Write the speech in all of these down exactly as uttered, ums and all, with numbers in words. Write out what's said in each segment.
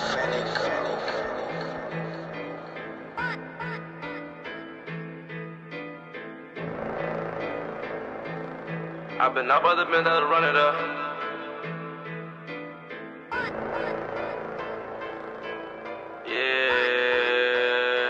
I've been up by the men that'll run it up. Yeah.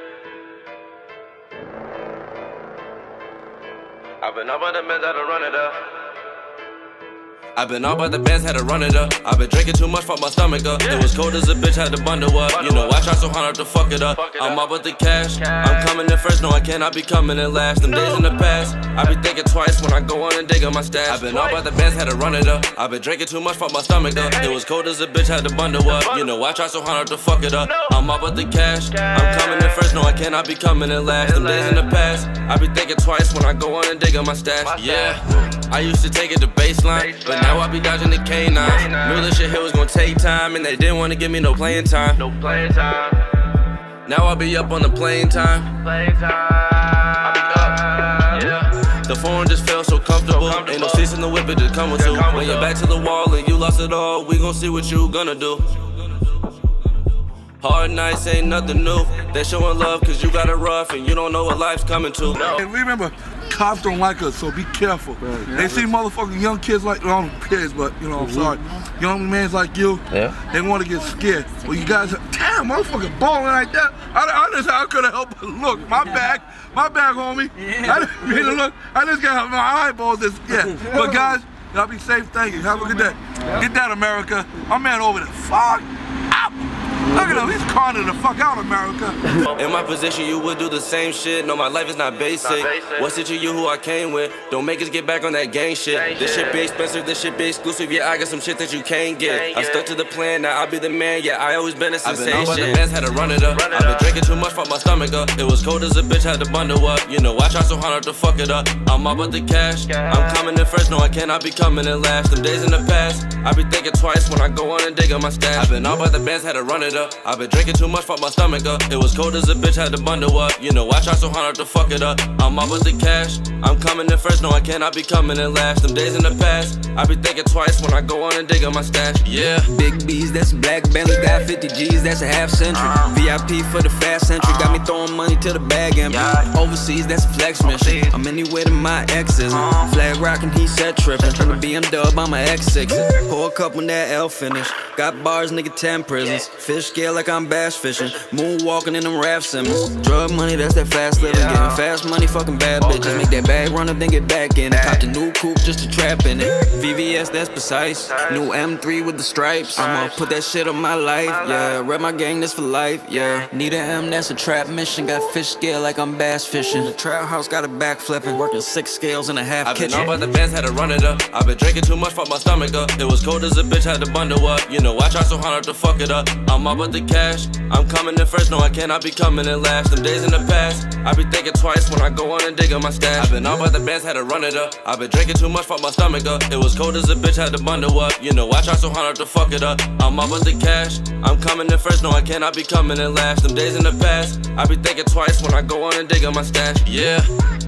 I've been up by the men that'll run it up. I've been out by the bands, had to run it up. I've been drinking too much, fuck my stomach up. It was cold as a bitch, had to bundle up. You know, I try so hard not to fuck it up. I'm up with the cash, I'm coming in first, no I cannot be coming in last. Them days in the past, I be thinking twice when I go on and dig on my stash. I've been out by the bands, had to run it up. I've been drinking too much, fuck my stomach up. It was cold as a bitch, had to bundle up. You know, I try so hard not to fuck it up. I'm up with the cash, I'm coming in first, no I cannot be coming in last. Them days in the past, I be thinking twice when I go on and dig on my stash. Yeah, I used to take it to baseline, but now I be dodging the canines. Knew this shit here was gonna take time, and they didn't wanna give me no playing time. No playing time. Now I be up on the playing time. Playing time. I be up. Yeah. The phone just felt so comfortable. Ain't no seats in the whip, it just come with two. When you're back to the wall and you lost it all, we gon' see what you gonna do. Hard nights ain't nothing new. They showing love cause you got it rough and you don't know what life's coming to. Hey, remember, cops don't like us, so be careful. Right. They see motherfucking young kids like, well, kids, but you know, I'm sorry. Young mans like you, yeah. They want to get scared. Well, you guys, damn, motherfucking balling like that. I, I just, I couldn't help but look. My bag, my bag, homie. Yeah. I didn't mean to look. I just got my eyeballs just, yeah. But guys, y'all be safe. Thank you. Have a good day. Get that, America. My man over there. Fuck up. Look at him, he's conning the fuck out, America. In my position, you would do the same shit. No, my life is not basic. Not basic. What's it to you who I came with? Don't make us get back on that gang shit. Gang this shit. shit be expensive, this shit be exclusive. Yeah, I got some shit that you can't get. Can't I stuck to the plan, now I'll be the man. Yeah, I always been a sensation. I've been the bands, had to run it up. Run it I've been up. drinking too much, fuck my stomach up. It was cold as a bitch, had to bundle up. You know, I try so hard not to fuck it up. I'm up with the cash, cash. I'm coming in first, no I cannot be coming in last. Them days in the past, I be thinking twice when I go on and dig on my stash. I've been out by the bands, had to run it up. I've been drinking too much, fuck my stomach up. It was cold as a bitch, had to bundle up. You know, I try so hard not to fuck it up. I'm up with the cash, I'm coming in first, no I cannot be coming in last. Them days in the past, I be thinking twice when I go on and dig on my stash. Yeah. Big B's, that's a black Bentley, got fifty G's, that's a half century. uh, V I P for the fast century, got me throwing money to the bag empty. Yeah. Overseas, that's a flex mission. I'm anywhere to my exes. uh, Flag rockin', he set trippin'. From the B M dub, I'm a X six. Pour a cup when that L finish. Got bars, nigga, ten prisons. Fish scale like I'm bass fishing. Moonwalking in them raft simmons. Drug money, that's that fast living. Getting fast money, fucking bad bitches. Make that bag run up, then get back in it. Cop the new coupe just to trap in it. V V S, that's precise. New M three with the stripes. I'ma put that shit on my life. Yeah, rep my gang, this for life. Yeah, need a M, that's a trap mission. Got fish scale like I'm bass fishing. The trap house got a back flipping. Working six scales and a half I've kitchen. I've been out by the bands, had to run it up. I've been drinking too much, fuck my stomach up. It was cold as a bitch, had to bundle up. You know, I try so hard not to fuck it up. I'm up with the cash, I'm coming in first, no I cannot be coming in last. Them days in the past, I be thinking twice when I go on and dig on my stash. I've been out by the bands, had to run it up. I've been drinking too much, fuck my stomach up. It was cold as a bitch, had to bundle up. You know, I try so hard not to fuck it up. I'm up with the cash, I'm coming in first, no I cannot be coming in last. Them days in the past, I be thinking twice when I go on and dig on my stash. Yeah.